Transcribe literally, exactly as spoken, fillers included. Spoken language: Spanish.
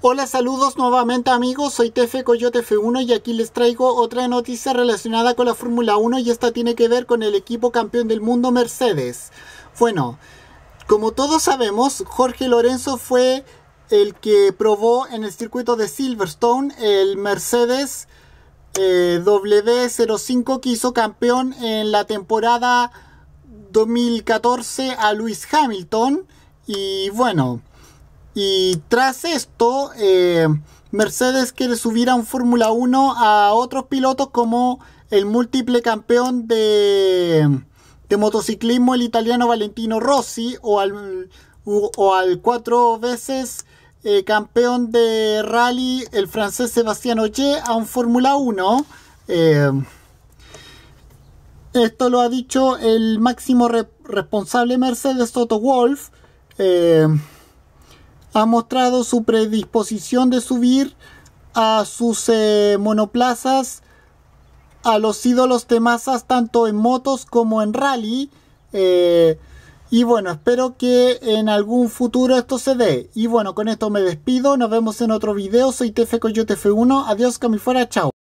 Hola, saludos nuevamente amigos, soy T F Coyote F uno y aquí les traigo otra noticia relacionada con la Fórmula uno y esta tiene que ver con el equipo campeón del mundo Mercedes. Bueno, como todos sabemos, Jorge Lorenzo fue el que probó en el circuito de Silverstone el Mercedes eh, W cero cinco que hizo campeón en la temporada dos mil catorce a Lewis Hamilton. Y bueno, y tras esto eh, Mercedes quiere subir a un Fórmula uno a otros pilotos como el múltiple campeón de, de motociclismo, el italiano Valentino Rossi, o al, o al cuatro veces eh, campeón de rally, el francés Sébastien Ogier, a un Fórmula uno. Eh, esto lo ha dicho el máximo re responsable Mercedes, Toto Wolff. Eh, ha mostrado su predisposición de subir a sus eh, monoplazas a los ídolos de masas tanto en motos como en rally. Eh, y bueno, espero que en algún futuro esto se dé. Y bueno, con esto me despido. Nos vemos en otro video. Soy T F Coyote F uno. Adiós, que me fuera. Chao.